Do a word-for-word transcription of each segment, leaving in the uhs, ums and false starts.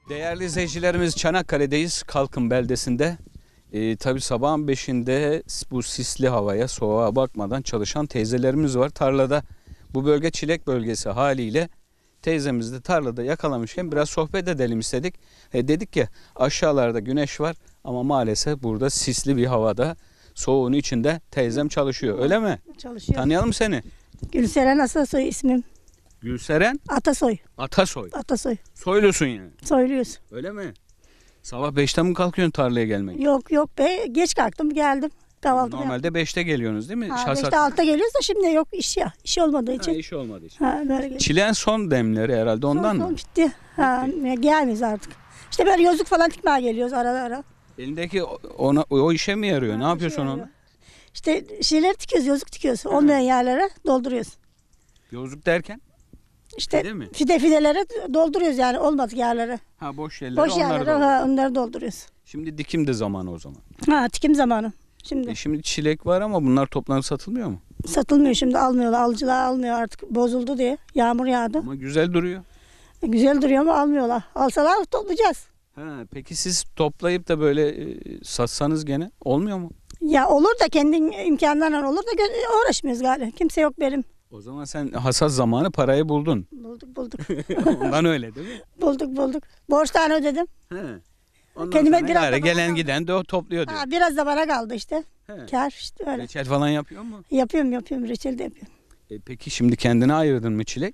Değerli izleyicilerimiz, Çanakkale'deyiz, Kalkın beldesinde. Ee, tabii sabahın beşinde bu sisli havaya, soğuğa bakmadan çalışan teyzelerimiz var. Tarlada, bu bölge çilek bölgesi haliyle teyzemiz de tarlada yakalamışken biraz sohbet edelim istedik. E, dedik ki aşağılarda güneş var ama maalesef burada sisli bir havada, soğuğun içinde teyzem çalışıyor, öyle mi? Çalışıyor. Tanıyalım seni. Gülseren Atasoy ismim. Gülseren Atasoy. Atasoy. Atasoy. Soylusun yani. Soyluyoruz. Öyle mi? Sabah beşte mi kalkıyorsun tarlaya gelmek? Yok yok be, geç kalktım geldim. Kahvaltı Normalde beşte geliyorsunuz değil mi? Ha, Şahsak- beşte altta geliyoruz da şimdi yok iş ya. İş olmadığı için. Ha, iş olmadığı için. Ha, böyle geliyor. Çileğin son demleri herhalde ondan son, mı? son bitti. Ha, gelmiyoruz artık. İşte böyle yazlık falan dikmeye geliyoruz arada ara. Elindeki ona, o işe mi yarıyor? Ha, ne bir yapıyorsun şey onu? yarıyor. İşte şeyler dikiyoruz, yazlık dikiyoruz. Olmayan yerlere dolduruyoruz. Yolculuk derken? İşte Fide mi? fide fidelere dolduruyoruz yani olmadık yerlere. Ha, boş yerleri Boş onları yerlere da- ha, onları dolduruyoruz. Şimdi dikim de zamanı o zaman. Ha, dikim zamanı. Şimdi E şimdi çilek var ama bunlar toplanıp satılmıyor mu? satılmıyor şimdi, almıyorlar. Alıcılar almıyor artık, bozuldu diye. Yağmur yağdı. Ama güzel duruyor. E, Güzel duruyor ama almıyorlar. Alsalar toplayacağız. Ha, peki siz toplayıp da böyle e, satsanız gene olmuyor mu? Ya olur da kendin imkanlarla olur da gö- uğraşmıyoruz galiba. Kimse yok benim. O zaman sen hasat zamanı parayı buldun. Bulduk bulduk. Ondan öyle değil mi? bulduk bulduk. Borçtan ödedim. He. Ondan Kendime sonra biraz gari da gelen bana- giden de o topluyor diyor. Ha, biraz da bana kaldı işte. He. Kar işte öyle. Reçel falan yapıyor mu? Yapıyorum yapıyorum. Reçel de yapıyorum. E peki şimdi kendine ayırdın mı çilek?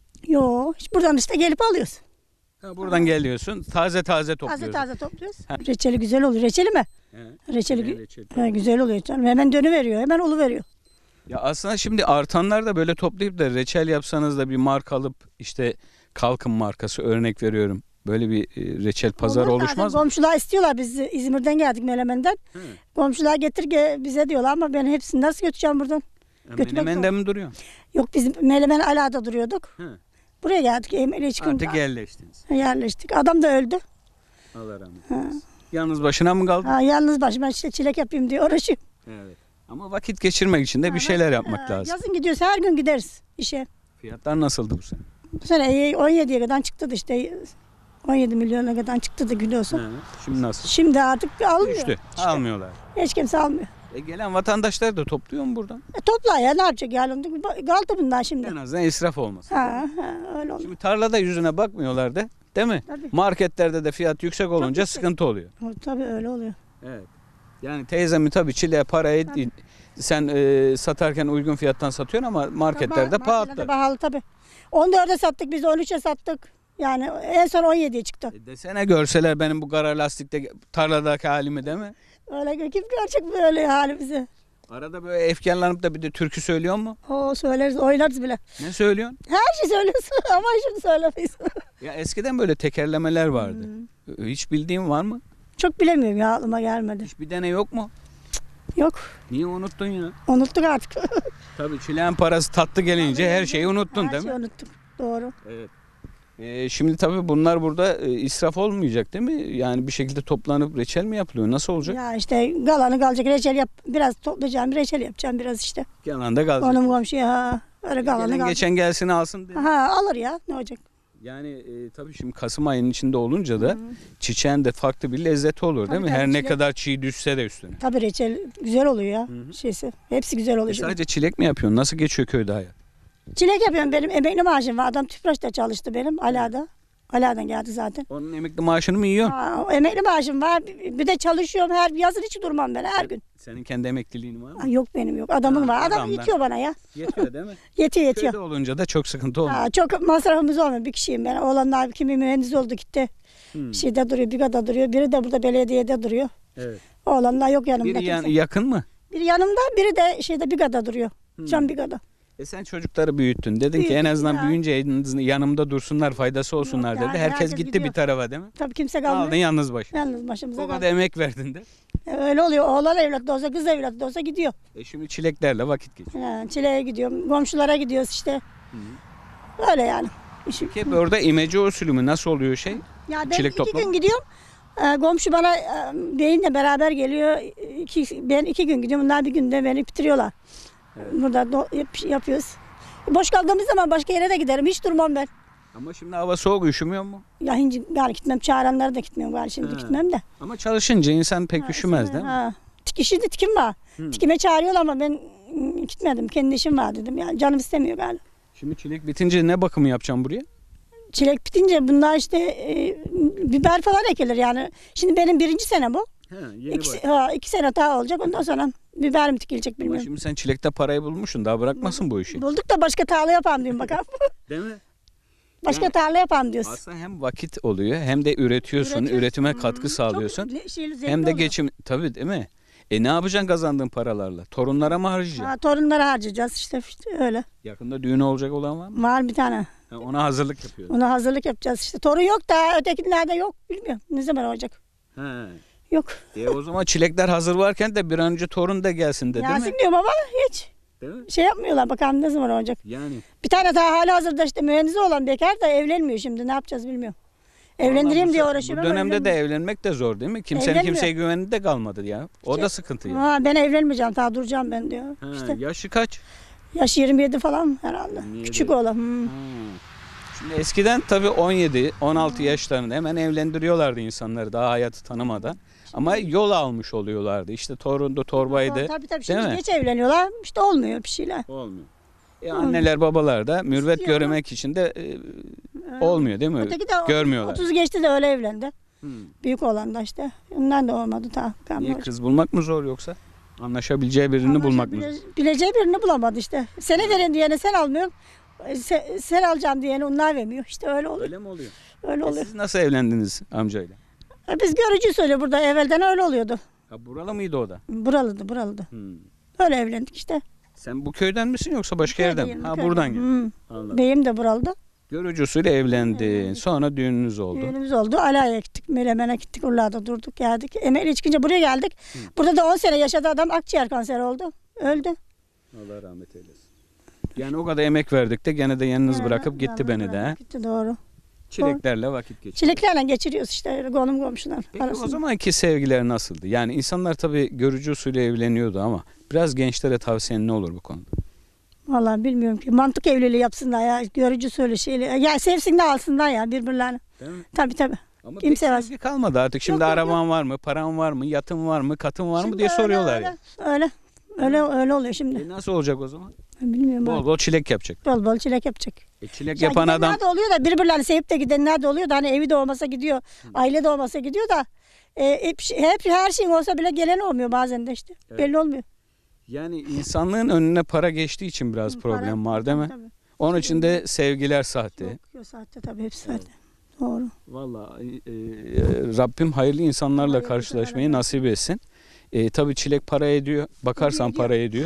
Yo, hiç buradan işte gelip alıyoruz. Ha, buradan geliyorsun, taze taze topluyorsun. Taze taze topluyoruz. Ha. Reçeli güzel oluyor. Reçeli mi? He. Reçeli Ne gü- reçel? Ha, güzel oluyor canım. Hemen dönü veriyor. Hemen olu veriyor. Ya aslında şimdi artanlar da böyle toplayıp da reçel yapsanız da bir marka alıp işte Kalkın markası örnek veriyorum. Böyle bir e, reçel pazarı Olur, oluşmaz zaten mı? komşular istiyorlar, biz İzmir'den geldik, Menemen'den. He. Komşular getir ge- bize diyorlar ama ben hepsini nasıl götüreceğim buradan? götürmek Menemen'de mi duruyor? Yok, biz Menemen Ala'da duruyorduk. He. Buraya geldik. Emre çıkınca Artık yerleştiniz. yerleştik. Adam da öldü. Allah rahmet Ha. eylesin. Yalnız başına mı kaldın? Ha, yalnız başıma işte çilek yapayım diye uğraşıyorum. Evet. Ama vakit geçirmek için de bir şeyler yapmak Ha, lazım. Yazın gidiyoruz, her gün gideriz işe. Fiyatlar nasıldı bu sene? Bu sene on yediye kadar çıktı da işte on yedi milyona kadar çıktı da gülüyorsun. He. Şimdi nasıl? Şimdi artık almıyor. Düştü. Almıyorlar. Hiç kimse almıyor. E gelen vatandaşlar da topluyor mu buradan? E, topla ya, ne yapacak yani? Kaldı bundan şimdi. En azından israf olmasın. Ha, ha, öyle oldu. Şimdi tarlada yüzüne bakmıyorlar da, değil mi? Tabii. Marketlerde de fiyat yüksek olunca yüksek. sıkıntı oluyor. Tabii öyle oluyor. Evet. Yani teyzemi tabii çileğe parayı Tabii. sen e, satarken uygun fiyattan satıyorsun ama marketlerde Tabii, pahalı. marketlerde pahalı tabii. on dörde sattık biz, on üçe sattık. Yani en son on yediye çıktı. E desene görseler benim bu kara lastikte tarladaki halimi, değil mi? Öyle kim görecek böyle halimizi? Arada böyle efkarlanıp da bir de türkü söylüyor mu? O söyleriz, oynarız bile. Ne söylüyorsun? Her şey söylüyorsun ama şimdi söylemeyiz. Ya eskiden böyle tekerlemeler vardı. Hmm. Hiç bildiğin var mı? Çok bilemiyorum ya, aklıma gelmedi. Hiçbir tane yok mu? Yok, Niye unuttun ya? unuttuk artık. Tabii çileğin parası tatlı gelince her şeyi unuttun, Her değil şeyi mi? unuttuk. Doğru. Evet. Ee, şimdi tabii bunlar burada e, israf olmayacak değil mi? Yani bir şekilde toplanıp reçel mi yapılıyor? Nasıl olacak? Ya işte galanı kalacak, reçel yap. Biraz toplayacağım, reçel yapacağım biraz işte. Yanında kalacak. Onun komşuya ha. Öyle galanı Gelen kalacak. geçen gelsin alsın diye. Ha, alır ya, ne olacak? Yani e, tabii şimdi Kasım ayının içinde olunca da çiçeğin de farklı bir lezzeti olur değil Tabii, mi? tabii, Her ne çilek- kadar çiğ düşse de üstüne. Tabii reçel güzel oluyor ya, hı. şeysi. Hepsi güzel oluyor. E şimdi. sadece çilek mi yapıyorsun? Nasıl geçiyor köyde hayat? Çilek yapıyorum, benim emekli maaşım var. Adam Tüpraş'ta çalıştı benim, Ala'da. Ala'dan geldi zaten. Onun emekli maaşını mı yiyorsun? Ha, o emekli maaşım var. Bir bir de çalışıyorum, her yazın hiç durmam ben her gün. Senin kendi emekliliğin var mı? Ha, yok benim yok. Adamın Ha, var. Adam adamdan. yetiyor bana ya. Yetiyor değil mi? Yetiyor yetiyor. Köyde olunca da çok sıkıntı olmuyor. Ha, çok masrafımız olmuyor. Bir kişiyim ben. Oğlanlar kimi mühendis oldu gitti. Hmm. Şeyde duruyor, Biga'da duruyor. Biri de burada belediyede duruyor. Evet. Oğlanlar yok yanımda. Biri yan- kimse. yakın mı? Biri yanımda, biri de şeyde Biga'da duruyor. Hmm. Can Biga'da. E sen çocukları büyüttün. Dedin ki Büyüttüm en azından ya. büyüyünce yanımda dursunlar, faydası olsunlar Yok dedi. yani, Herkes, herkes gitti gidiyor. bir tarafa değil mi? Tabii kimse Aldın kalmıyor. yalnız başına. Yalnız başımıza O kadar kaldık. emek verdin de. E, Öyle oluyor. Oğlan evlat da olsa, kız evlat da olsa gidiyor. E şimdi çileklerle vakit geçiyor. Ha, çileğe gidiyorum. Komşulara gidiyoruz işte. Öyle yani. İşi- Peki orada imece usulü mü? Nasıl oluyor şey? Ya ben Çilek iki toplama. gün gidiyorum. Ee, komşu bana e, beyinle beraber geliyor. İki, ben iki gün gidiyorum. Bunlar bir günde beni bitiriyorlar. Burada do- yap- yapıyoruz. Boş kaldığımız zaman başka yere de giderim. Hiç durmam ben. Ama şimdi hava soğuk, üşümüyor mu? Ya şimdi gari gitmem, çağıranlara da gitmiyorum gari şimdi He. gitmem de. Ama çalışınca insan pek Ha, üşümez şimdi, değil mi? ha. Tik, şimdi tikim var. Hı. Tikime çağırıyorlar ama ben ım, gitmedim. Kendi işim var dedim. Yani canım istemiyor galiba. Şimdi çilek bitince ne bakımı yapacağım buraya? Çilek bitince bunlar işte e, biber falan ekilir yani. Şimdi benim birinci sene bu. He, yeni İki, se- ha, iki sene daha olacak. Ondan sonra biber mi dikilecek Ama bilmiyorum. şimdi sen çilekte parayı bulmuşsun. Daha bırakmasın bu işi. Bulduk da başka tarla yapalım diyorum bakalım. Değil mi? Başka Yani- tarla yapalım diyoruz. Aslında hem vakit oluyor hem de üretiyorsun. Üretiyoruz. Üretime katkı Hı, sağlıyorsun. çok le- şeyli, zevkli Hem de oluyor. geçim. Tabii değil mi? E ne yapacaksın kazandığın paralarla? Torunlara mı harcayacaksın? Ha, torunlara harcayacağız işte, işte öyle. Yakında düğün olacak olan var mı? Var bir tane. Ha, ona hazırlık yapıyorsun. Ona hazırlık yapacağız işte. Torun yok da ötekilerde yok. Bilmiyorum ne zaman olacak. He. Yok. E o zaman çilekler hazır varken de bir an önce torun da gelsin de değil Yasin mi? diyorum ama hiç Değil mi? şey yapmıyorlar. Bakalım ne zaman olacak. Yani. Bir tane daha hali hazırda işte mühendisi olan bekar da evlenmiyor şimdi. Ne yapacağız bilmiyorum. Evlendireyim Vallahi diye bu, uğraşıyorum Bu ama dönemde de evlenmiyor. evlenmek de zor değil mi? Kimsenin Evlenmiyor. kimseye güveni de kalmadı ya. O da sıkıntı ya. Ha, ben evlenmeyeceğim. Daha duracağım ben diyor. Ha, İşte Yaşı kaç? yaş yirmi yedi falan herhalde. yirmi yedi. Küçük oğlan. Hmm. Ha. Şimdi eskiden tabii on yedi on altı yaşlarında hemen evlendiriyorlardı insanları daha hayatı tanımadan. Ama yol almış oluyorlardı. İşte torundu, torbaydı. Tabii tabii. Değil Şimdi mi? geç evleniyorlar. İşte olmuyor bir şeyler. Olmuyor. E anneler babalar da mürvet İstiyor ama- göremek için de e, olmuyor değil mi? Öteki de Görmüyorlar. otuz geçti de öyle evlendi. Hmm. Büyük olan da işte. Ondan da olmadı. Ta, Niye, kız bulmak mı zor yoksa? Anlaşabileceği birini bulmak mı zor? Bileceği birini bulamadı işte. Seni verin diyene sen almıyorsun. Sen, sen alacağım diyene onlar vermiyor. İşte öyle oluyor. Öyle mi oluyor? Öyle E oluyor. siz nasıl evlendiniz amcayla? E Biz görücü söyle burada evvelden öyle oluyordu. Ha, buralı mıydı o da? Buralıdı buralıdı. Hmm. Öyle evlendik işte. Sen bu köyden misin yoksa başka yerden mi? Köydeyim, Ha köyden. buradan gel. Hmm. Anladım. Beyim de buralıdı. Görücü usulü evlendi. Sonra düğününüz oldu. Düğünümüz oldu. Alaya gittik. Melemen'e gittik. Urla'da durduk geldik. Emekli çıkınca buraya geldik. Burada da on sene yaşadı adam. Akciğer kanseri oldu. Öldü. Allah rahmet eylesin. Yani o kadar emek verdik de gene de yalnız Ha, bırakıp gitti yalnız beni de. bırakıp ha? Gitti doğru. Çileklerle vakit geçirdi. Çileklerle geçiriyoruz işte öyle konum komşular Peki arasında. o zamanki sevgiler nasıldı? Yani insanlar tabii görücü usulü evleniyordu ama biraz gençlere tavsiyen ne olur bu konuda? Vallahi bilmiyorum ki. Mantık evliliği yapsınlar ya. Görücü söyle şeyle. Ya sevsinler alsınlar ya birbirlerini. Değil mi? Tabii tabii. Ama Kim pek sevmez? sevgi kalmadı artık. Şimdi Yok, yok, araban var mı, paran var mı, yatın var mı, katın var mı Şimdi diye öyle, soruyorlar öyle, ya. Öyle. Öyle öyle oluyor şimdi. E nasıl olacak o zaman? Bilmiyorum. Bol Bol, bol çilek yapacak. bol bol çilek yapacak. E çilek Ya yapan adam gidenler de oluyor da birbirlerini sevip de gidenler de oluyor da hani evi de olmasa gidiyor. Aile de olmasa gidiyor da e, hep, hep her şeyin olsa bile gelen olmuyor bazen de işte. Evet. Belli olmuyor. yani insanlığın önüne para geçtiği için biraz problem Para- var değil mi? Tabii. Onun için de sevgiler sahte. Yok, yok saatte tabii hepsi saatte. Doğru. Vallahi e, e, Rabbim hayırlı insanlarla Hayırlı karşılaşmayı insanlarla. nasip etsin. E, tabii çilek para ediyor. Bakarsan Ediyor, para ediyor.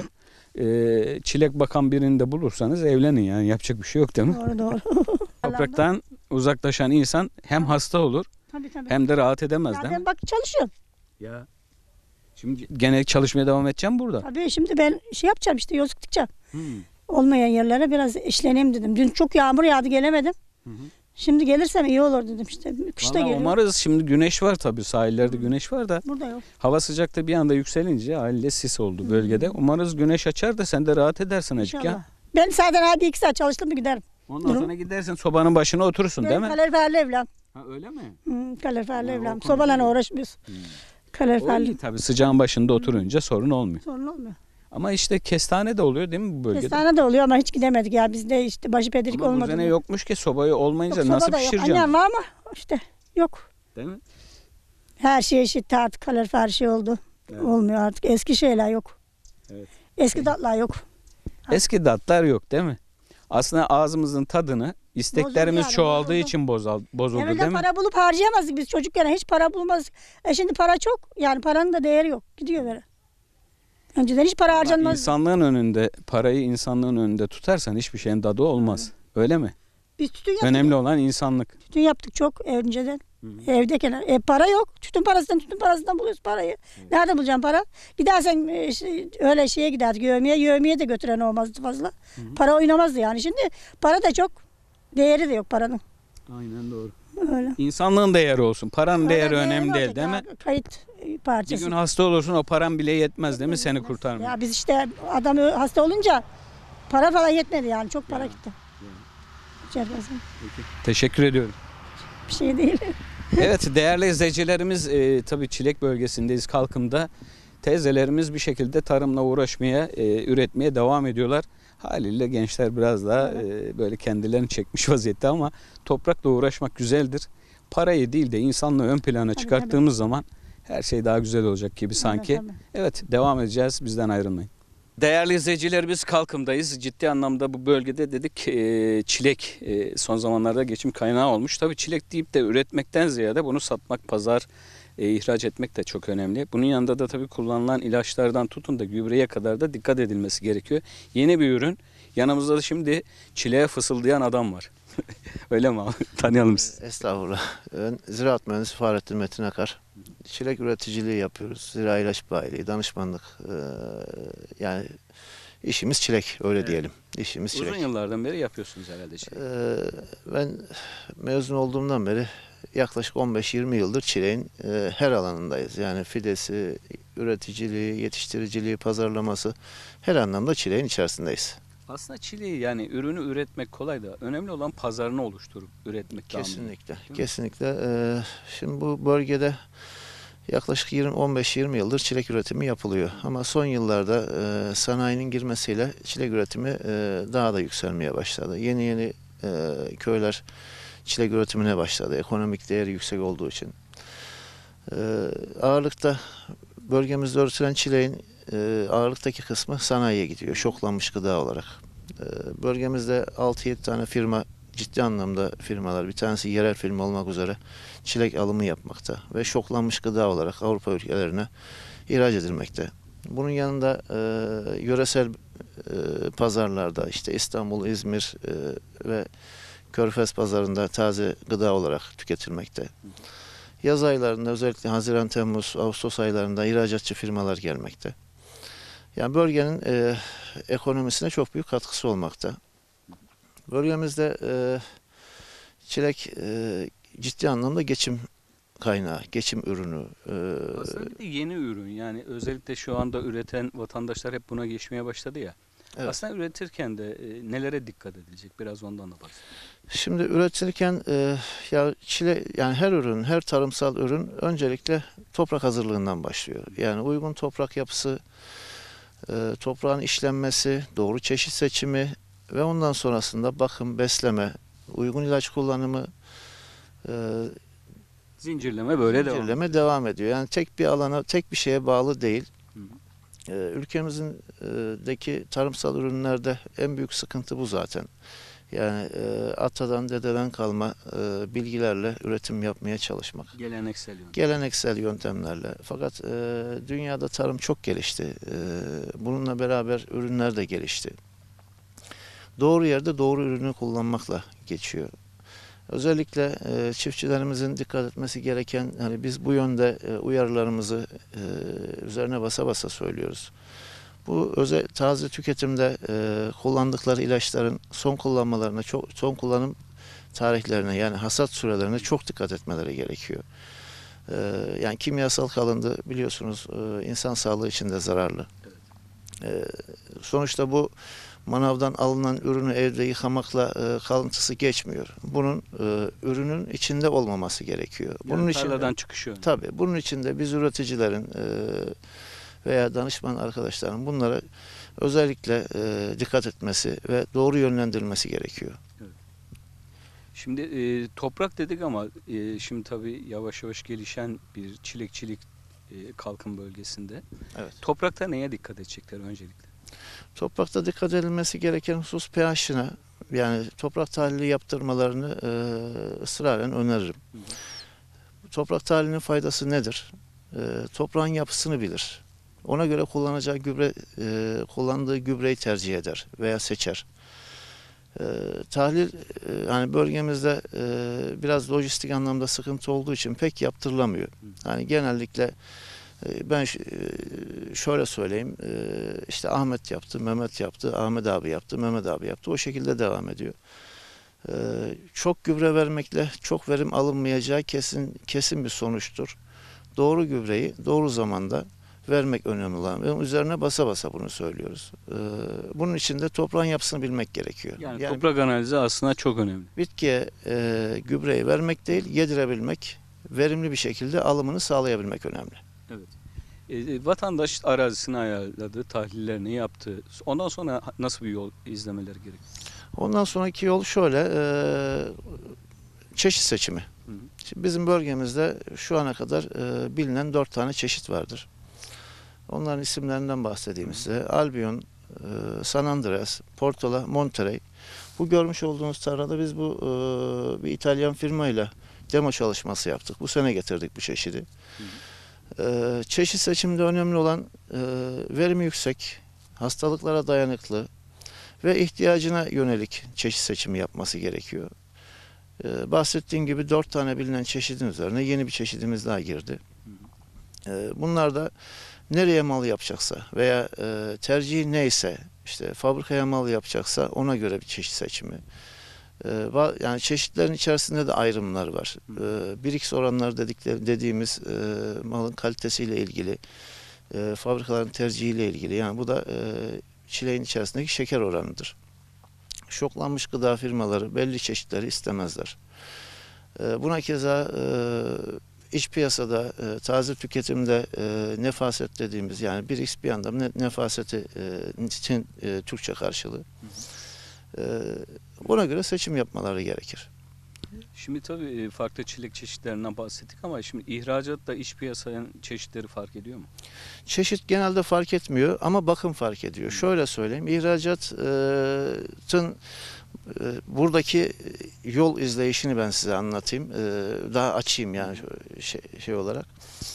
E, çilek bakan birini de bulursanız evlenin yani yapacak bir şey yok değil mi? Doğru doğru. Topraktan uzaklaşan insan hem hasta olur Tabii tabii. hem de rahat edemez Ya değil mi? ben bak çalışıyorum. Ya. Şimdi gene çalışmaya devam edeceğim burada. Tabii şimdi ben şey yapacağım işte yolculuk dikeceğim. Hmm. Olmayan yerlere biraz işleneyim dedim. Dün çok yağmur yağdı gelemedim. Hı hı. Şimdi gelirsem iyi olur dedim işte. Kışta Vallahi geliyorum. umarız şimdi güneş var tabii sahillerde güneş var da Burada yok. hava sıcakta bir anda yükselince haliyle sis oldu bölgede. Umarız güneş açar da sen de rahat edersin azıcık İnşallah. ya. Ben zaten abi iki saat çalıştım mı giderim. Ondan Durum- sonra gidersin sobanın başına oturursun değil Benim mi? kaloriferli evlen. Ha, öyle mi? Hmm, kaloriferli Ha, o evlen. konuda Sobayla iyi. uğraşmıyoruz. Hmm. O Kaloriferli. iyi tabii sıcağın başında oturunca sorun olmuyor. Sorun olmuyor. Ama işte kestane de oluyor değil mi bu bölgede? Kestane de oluyor ama hiç gidemedik ya. Bizde işte başı pedirik Ama bu olmadı. sene yokmuş ki sobayı olmayınca Yok, nasıl soba da yok. pişireceksin? Annem var ama işte yok. Değil mi? Her şey eşit artık kalorifer her şey oldu. Evet. Olmuyor artık. Eski şeyler yok. Evet. Eski tatlar yok. Eski tatlar yok değil mi? Aslında ağzımızın tadını isteklerimiz yani, çoğaldığı bozuldu. için bozal, bozuldu Evvelden değil mi? para bulup harcayamazdık biz çocukken. Hiç para bulmazdık. E şimdi para çok. Yani paranın da değeri yok. Gidiyor böyle. Önceden hiç para harcanmaz. İnsanlığın önünde, parayı insanlığın önünde tutarsan hiçbir şeyin tadı olmaz. Öyle mi? Biz tütün yaptık. Önemli olan insanlık. Tütün yaptık çok önceden. Evdeyken. E, para yok. Tütün parasından tütün parasından buluyoruz parayı. Nerede bulacağım para? Gidersen e, şey, öyle şeye giderdik yövmeye. Yövmeye de götüren olmazdı fazla. Para oynamazdı yani. Şimdi para da çok. Değeri de yok paranın. Aynen doğru. Öyle. İnsanlığın değeri olsun. Paranın değeri Paranın önemli değeri değil değil mi? olacak ya, Kayıt e, Bir parçası. gün hasta olursun o paran bile yetmez değil mi seni kurtarmaya? Ya biz işte adam ö- hasta olunca para falan yetmedi yani. Çok para Ya. gitti. Çerkez'in. Teşekkür ediyorum. Bir şey değil. Evet değerli izleyicilerimiz e, tabii çilek bölgesindeyiz Kalkım'da. Teyzelerimiz bir şekilde tarımla uğraşmaya, e, üretmeye devam ediyorlar. Haliyle gençler biraz daha e, böyle kendilerini çekmiş vaziyette ama toprakla uğraşmak güzeldir. Parayı değil de insanlığı ön plana Tabii, çıkarttığımız zaman her şey daha güzel olacak gibi sanki. Evet, tabii. Evet devam edeceğiz, bizden ayrılmayın. Değerli izleyiciler biz Kalkım'dayız. Ciddi anlamda bu bölgede dedik e, çilek e, son zamanlarda geçim kaynağı olmuş. Tabii çilek deyip de üretmekten ziyade bunu satmak, pazar, e, ihraç etmek de çok önemli. Bunun yanında da tabii kullanılan ilaçlardan tutun da gübreye kadar da dikkat edilmesi gerekiyor. Yeni bir ürün. Yanımızda da şimdi çileğe fısıldayan adam var. Öyle mi abi? Tanıyalım sizi. Estağfurullah. Ben Ziraat Mühendisi Fahrettin Metin Akar. Çilek üreticiliği yapıyoruz. Zira ilaç bayiliği, danışmanlık. Ee, yani işimiz çilek öyle Evet. diyelim. İşimiz çilek. Uzun yıllardan beri yapıyorsunuz herhalde çilek. Ee, ben mezun olduğumdan beri yaklaşık on beş yirmi yıldır çileğin e, her alanındayız. Yani fidesi, üreticiliği, yetiştiriciliği, pazarlaması her anlamda çileğin içerisindeyiz. Aslında çileği yani ürünü üretmek kolay da önemli olan pazarını oluşturup üretmek daha mühim. Kesinlikle. mi? Kesinlikle. Ee, şimdi bu bölgede yaklaşık yirmi on beş yirmi yıldır çilek üretimi yapılıyor. Ama son yıllarda e, sanayinin girmesiyle çilek üretimi e, daha da yükselmeye başladı. Yeni yeni e, köyler çilek üretimine başladı. Ekonomik değeri yüksek olduğu için. E, ağırlıkta bölgemizde üretilen çileğin e, ağırlıktaki kısmı sanayiye gidiyor. Şoklanmış gıda olarak. E, bölgemizde altı yedi tane firma, ciddi anlamda firmalar, bir tanesi yerel firma olmak üzere çilek alımı yapmakta ve şoklanmış gıda olarak Avrupa ülkelerine ihraç edilmekte. Bunun yanında e, yöresel e, pazarlarda işte İstanbul, İzmir e, ve Körfez pazarında taze gıda olarak tüketilmekte. Yaz aylarında özellikle Haziran, Temmuz, Ağustos aylarında ihracatçı firmalar gelmekte. Yani bölgenin e, ekonomisine çok büyük katkısı olmakta. Bölgemizde e, çilek e, ciddi anlamda geçim kaynağı, geçim ürünü. E, Aslında bir de yeni ürün yani özellikle şu anda üreten vatandaşlar hep buna geçmeye başladı ya. Evet. Aslında üretirken de e, nelere dikkat edilecek biraz ondan da bahsedelim. Şimdi üretilirken e, ya çile yani her ürün, her tarımsal ürün öncelikle toprak hazırlığından başlıyor. Yani uygun toprak yapısı, e, toprağın işlenmesi, doğru çeşit seçimi ve ondan sonrasında bakım, besleme, uygun ilaç kullanımı, e, Zincirleme böyle devam. zincirleme devam ediyor. Yani tek bir alana, tek bir şeye bağlı değil. Hı hı. Ee, ülkemizdeki tarımsal ürünlerde en büyük sıkıntı bu zaten. Yani e, atadan dededen kalma e, bilgilerle üretim yapmaya çalışmak. Geleneksel yöntem. Geleneksel yöntemlerle. Fakat e, dünyada tarım çok gelişti. E, bununla beraber ürünler de gelişti. Doğru yerde doğru ürünü kullanmakla geçiyor. Özellikle e, çiftçilerimizin dikkat etmesi gereken, hani biz bu yönde e, uyarılarımızı e, üzerine basa basa söylüyoruz. Bu özel taze tüketimde e, kullandıkları ilaçların son kullanmalarına, çok, son kullanım tarihlerine yani hasat sürelerine çok dikkat etmeleri gerekiyor. E, yani kimyasal kalındı biliyorsunuz e, insan sağlığı için de zararlı. E, sonuçta bu manavdan alınan ürünü evde yıkamakla e, kalıntısı geçmiyor. Bunun e, ürünün içinde olmaması gerekiyor. Yani Bunun tarladan için çıkışı. tabii bunun için de biz üreticilerin e, veya danışman arkadaşların bunlara özellikle e, dikkat etmesi ve doğru yönlendirilmesi gerekiyor. Şimdi e, toprak dedik ama e, şimdi tabii yavaş yavaş gelişen bir çilekçilik e, Kalkım bölgesinde. Evet. Toprakta neye dikkat edecekler öncelikle? Toprakta dikkat edilmesi gereken husus pH'ine, yani toprak tahlili yaptırmalarını e, ısraren öneririm. Hı hı. Toprak tahlilinin faydası nedir? E, toprağın yapısını bilir. Ona göre kullanacağı gübre, e, kullandığı gübreyi tercih eder veya seçer. E, tahlil e, hani bölgemizde e, biraz lojistik anlamda sıkıntı olduğu için pek yaptırılamıyor. Yani genellikle e, ben ş- e, şöyle söyleyeyim, e, işte Ahmet yaptı, Mehmet yaptı, Ahmet abi yaptı, Mehmet abi yaptı. O şekilde devam ediyor. E, çok gübre vermekle çok verim alınmayacağı kesin kesin bir sonuçtur. Doğru gübreyi doğru zamanda vermek önemli olan. Ve üzerine basa basa bunu söylüyoruz. Ee, bunun için de toprağın yapısını bilmek gerekiyor. Yani, Yani toprak analizi aslında çok önemli. bitkiye e, gübreyi vermek değil, yedirebilmek, verimli bir şekilde alımını sağlayabilmek önemli. Evet. E, vatandaş arazisini ayarladı, tahlillerini yaptı. Ondan sonra nasıl bir yol izlemeleri gerekiyor? Ondan sonraki yol şöyle, e, çeşit seçimi. Hı hı. Şimdi bizim bölgemizde şu ana kadar e, bilinen dört tane çeşit vardır. Onların isimlerinden bahsedeyim size. Albion, e, San Andreas, Portola, Monterey. Bu görmüş olduğunuz tarlada biz bu e, bir İtalyan firmayla demo çalışması yaptık. Bu sene getirdik bu çeşidi. Hı hı. E, çeşit seçiminde önemli olan e, verimi yüksek, hastalıklara dayanıklı ve ihtiyacına yönelik çeşit seçimi yapması gerekiyor. Ee, bahsettiğim gibi dört tane bilinen çeşidin üzerine yeni bir çeşidimiz daha girdi. Ee, bunlar da nereye mal yapacaksa veya e, tercihi neyse, işte fabrikaya mal yapacaksa ona göre bir çeşit seçimi. Ee, va- yani çeşitlerin içerisinde de ayrımlar var. Ee, bir x oranları dedikleri, dediğimiz e, malın kalitesiyle ilgili, e, fabrikaların tercihiyle ilgili. Yani bu da e, çileğin içerisindeki şeker oranıdır. Şoklanmış gıda firmaları belli çeşitleri istemezler. E, buna keza e, iç piyasada e, taze tüketimde e, nefaset dediğimiz, yani bir x bir yandan ne, nefaseti e, için e, Türkçe karşılığı. E, buna göre seçim yapmaları gerekir. Şimdi tabii farklı çilek çeşitlerinden bahsettik ama şimdi ihracatta iç piyasanın çeşitleri fark ediyor mu? Çeşit genelde fark etmiyor ama bakım fark ediyor. Şöyle söyleyeyim, ihracatın e, buradaki yol izleyişini ben size anlatayım. E, daha açayım yani şey, şey olarak.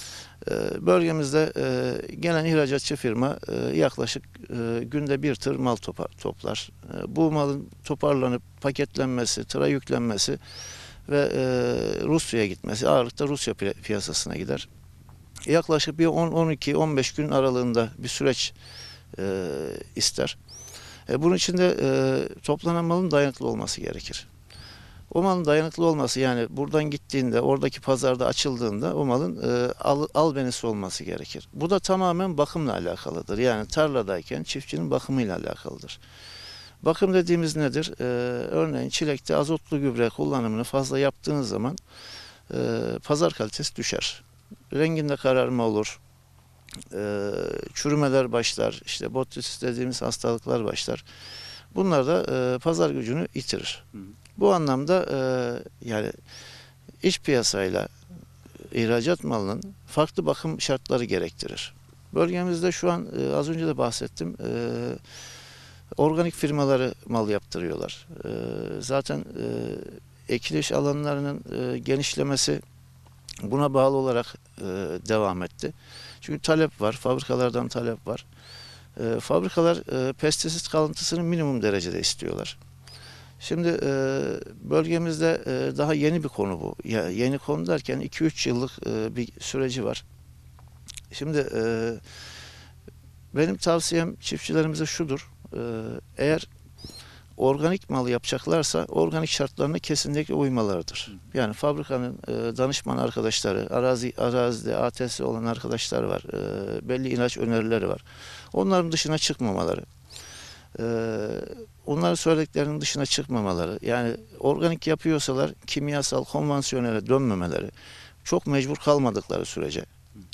E, bölgemizde e, gelen ihracatçı firma e, yaklaşık e, günde bir tır mal topar, toplar. E, bu malın toparlanıp paketlenmesi, tıra yüklenmesi ve e, Rusya'ya gitmesi, ağırlıkta Rusya piyasasına gider. Yaklaşık bir on on iki on beş gün aralığında bir süreç e, ister. E, bunun için de e, toplanan malın dayanıklı olması gerekir. O malın dayanıklı olması, yani buradan gittiğinde, oradaki pazarda açıldığında o malın e, al, albenisi olması gerekir. Bu da tamamen bakımla alakalıdır. Yani tarladayken çiftçinin bakımıyla alakalıdır. Bakım dediğimiz nedir? E, örneğin çilekte azotlu gübre kullanımını fazla yaptığınız zaman e, pazar kalitesi düşer. Renginde kararma olur, e, çürümeler başlar, işte botrisiz dediğimiz hastalıklar başlar. Bunlar da e, pazar gücünü yitirir. Hı hı. Bu anlamda e, yani iç piyasayla ihracat malının farklı bakım şartları gerektirir. Bölgemizde şu an e, az önce de bahsettim, e, organik firmaları mal yaptırıyorlar. E, zaten e, ekiliş alanlarının e, genişlemesi buna bağlı olarak e, devam etti. Çünkü talep var, fabrikalardan talep var. E, fabrikalar e, pestisit kalıntısını minimum derecede istiyorlar. Şimdi e, bölgemizde e, daha yeni bir konu bu. Ya, yeni konu derken iki üç yıllık e, bir süreci var. Şimdi e, benim tavsiyem çiftçilerimize şudur. E, eğer organik mal yapacaklarsa organik şartlarına kesinlikle uymalarıdır. Yani fabrikanın e, danışman arkadaşları, arazi arazide A T S olan arkadaşlar var. E, belli ilaç önerileri var. Onların dışına çıkmamaları. E, onların söylediklerinin dışına çıkmamaları. Yani organik yapıyorsalar kimyasal, konvansiyonele dönmemeleri. Çok mecbur kalmadıkları sürece.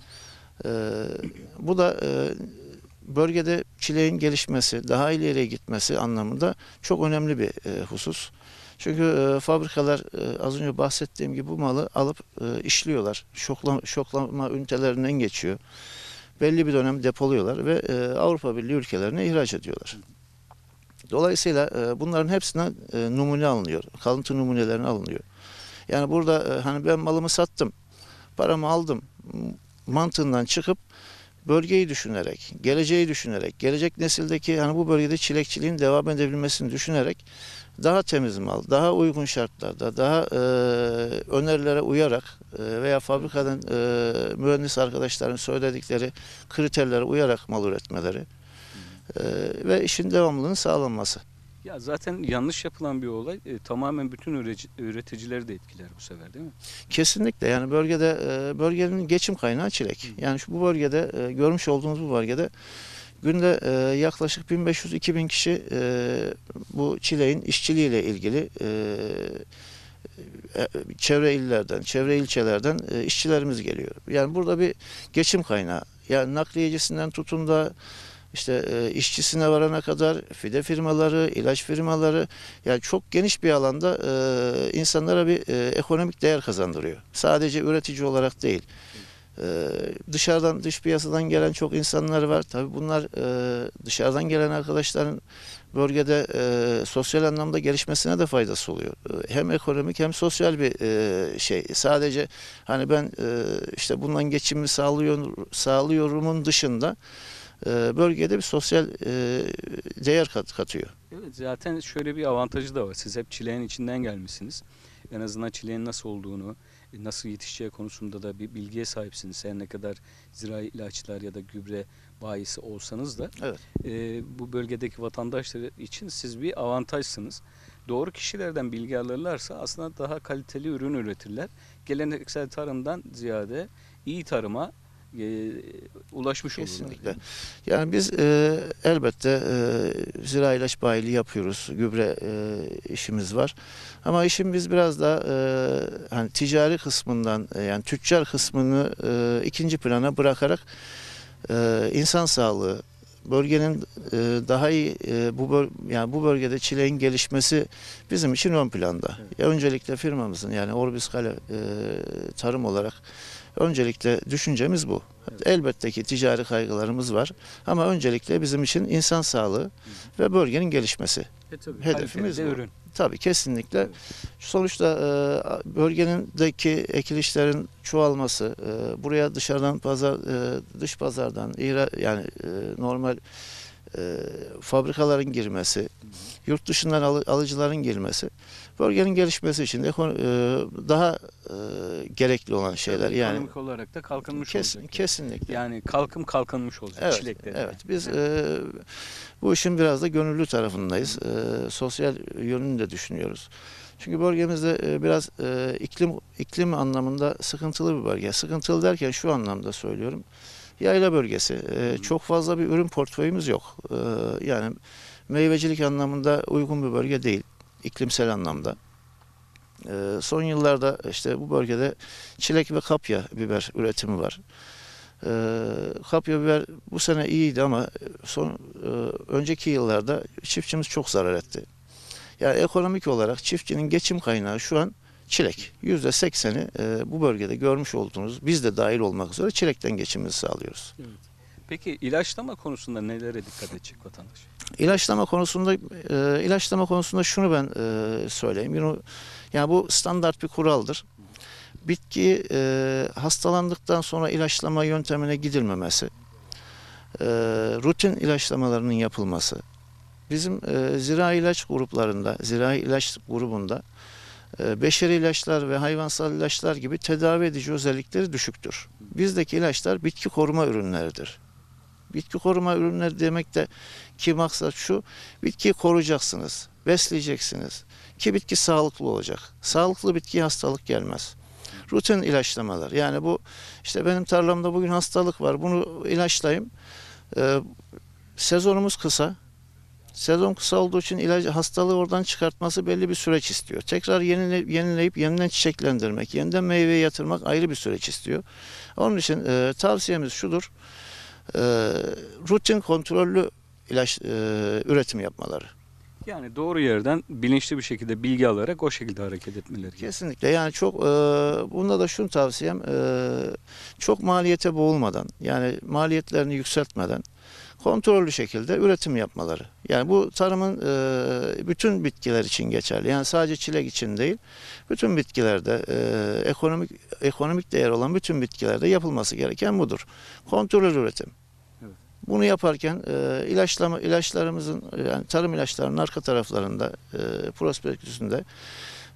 E, bu da e, bölgede çileğin gelişmesi, daha ileriye gitmesi anlamında çok önemli bir e, husus. Çünkü e, fabrikalar e, az önce bahsettiğim gibi bu malı alıp e, işliyorlar. Şoklama, şoklama ünitelerinden geçiyor. Belli bir dönem depoluyorlar ve e, Avrupa Birliği ülkelerine ihraç ediyorlar. Dolayısıyla e, bunların hepsine e, numune alınıyor. Kalıntı numunelerine alınıyor. Yani burada e, hani ben malımı sattım, paramı aldım mantığından çıkıp bölgeyi düşünerek, geleceği düşünerek, gelecek nesildeki hani bu bölgede çilekçiliğin devam edebilmesini düşünerek daha temiz mal, daha uygun şartlarda, daha e, önerilere uyarak e, veya fabrikadan e, mühendis arkadaşların söyledikleri kriterlere uyarak mal üretmeleri e, ve işin devamlılığının sağlanması. Ya zaten yanlış yapılan bir olay e, tamamen bütün üretici, üreticileri de etkiler bu sefer değil mi? Kesinlikle yani bölgede e, bölgenin geçim kaynağı çilek. Yani şu bu bölgede e, görmüş olduğunuz bu bölgede günde e, yaklaşık bin beş yüz iki bin kişi e, bu çileğin işçiliğiyle ilgili e, e, çevre illerden, çevre ilçelerden e, işçilerimiz geliyor. Yani burada bir geçim kaynağı. Yani nakliyecisinden tutun da işte e, işçisine varana kadar fide firmaları, ilaç firmaları, yani çok geniş bir alanda e, insanlara bir e, ekonomik değer kazandırıyor. Sadece üretici olarak değil. E, dışarıdan, dış piyasadan gelen çok insanlar var. Tabii bunlar e, dışarıdan gelen arkadaşların bölgede e, sosyal anlamda gelişmesine de faydası oluyor. E, hem ekonomik hem sosyal bir e, şey. Sadece hani ben e, işte bundan geçimimi sağlıyor, sağlıyorumun dışında e, bölgede bir sosyal e, değer kat, katıyor. Evet, zaten şöyle bir avantajı da var. Siz hep çileğin içinden gelmişsiniz. En azından çileğin nasıl olduğunu, nasıl yetişeceği konusunda da bir bilgiye sahipsiniz. Her ne kadar zirai ilaçlar ya da gübre bayisi olsanız da Evet. e, bu bölgedeki vatandaşlar için siz bir avantajsınız. Doğru kişilerden bilgi alırlarsa aslında daha kaliteli ürün üretirler. Geleneksel tarımdan ziyade iyi tarıma e, ulaşmış Kesinlikle. olurlar. Yani biz e, elbette e, zira ilaç bayiliği yapıyoruz. Gübre e, işimiz var. Ama işin biz biraz da e, hani ticari kısmından e, yani tüccar kısmını e, ikinci plana bırakarak e, insan sağlığı, bölgenin e, daha iyi e, bu böl yani bu bölgede çileğin gelişmesi bizim için ön planda. Evet. Ya öncelikle firmamızın yani Orbis Kale e, tarım olarak öncelikle düşüncemiz bu. Evet. Elbette ki ticari kaygılarımız var ama öncelikle bizim için insan sağlığı ve bölgenin gelişmesi. E tabii, Hedefimiz kaliteli de bu. ürün. Tabii kesinlikle. Evet. Sonuçta e, bölgenindeki ekilişlerin çoğalması, e, buraya dışarıdan pazar, e, dış pazardan ihra, yani e, normal e, fabrikaların girmesi, yurt dışından alı- alıcıların girmesi, bölgenin gelişmesi için de ekon- e, daha e, gerekli olan şeyler. Yani Ekonomik olarak da kalkınmış kesin, olacak. kesinlikle. Yani kalkım kalkınmış olacak Evet, çilekte. evet. Biz e, bu işin biraz da gönüllü tarafındayız. E, sosyal yönünü de düşünüyoruz. Çünkü bölgemizde e, biraz e, iklim iklim anlamında sıkıntılı bir bölge. Sıkıntılı derken şu anlamda söylüyorum. Yayla bölgesi. E, çok fazla bir ürün portföyümüz yok. E, yani meyvecilik anlamında uygun bir bölge değil. İklimsel anlamda. E, son yıllarda işte bu bölgede çilek ve kapya biber üretimi var. Ee, kapya biber bu sene iyiydi ama son e, önceki yıllarda çiftçimiz çok zarar etti. Yani ekonomik olarak çiftçinin geçim kaynağı şu an çilek. Yüzde sekseni e, bu bölgede görmüş olduğunuz, biz de dahil olmak üzere çilekten geçimimizi sağlıyoruz. Peki ilaçlama konusunda nelere dikkat edecek vatandaş? İlaçlama konusunda e, ilaçlama konusunda şunu ben e, söyleyeyim. Yine, yani bu standart bir kuraldır. Bitki e, hastalandıktan sonra ilaçlama yöntemine gidilmemesi, e, rutin ilaçlamalarının yapılması, bizim e, zirai ilaç gruplarında, zirai ilaç grubunda e, beşeri ilaçlar ve hayvansal ilaçlar gibi tedavi edici özellikleri düşüktür. Bizdeki ilaçlar bitki koruma ürünleridir. Bitki koruma ürünleri demek de ki maksat şu, bitkiyi koruyacaksınız, besleyeceksiniz ki bitki sağlıklı olacak. Sağlıklı bitkiye hastalık gelmez. Rutin ilaçlamalar. Yani bu işte benim tarlamda bugün hastalık var. Bunu ilaçlayayım. Ee, sezonumuz kısa. Sezon kısa olduğu için ilacı hastalığı oradan çıkartması belli bir süreç istiyor. Tekrar yenile, yenileyip yeniden çiçeklendirmek, yeniden meyveye yatırmak ayrı bir süreç istiyor. Onun için e, tavsiyemiz şudur. E, rutin kontrollü ilaç e, üretim yapmaları. Yani doğru yerden bilinçli bir şekilde bilgi alarak o şekilde hareket etmeleri gerekiyor. Kesinlikle yani çok e, bunda da şunu tavsiyem e, çok maliyete boğulmadan yani maliyetlerini yükseltmeden kontrollü şekilde üretim yapmaları. Yani bu tarımın e, bütün bitkiler için geçerli. Yani sadece çilek için değil, bütün bitkilerde e, ekonomik ekonomik değer olan bütün bitkilerde yapılması gereken budur. Kontrollü üretim. Evet. Bunu yaparken e, ilaçlama ilaçlarımızın yani tarım ilaçlarının arka taraflarında e, prospektüsünde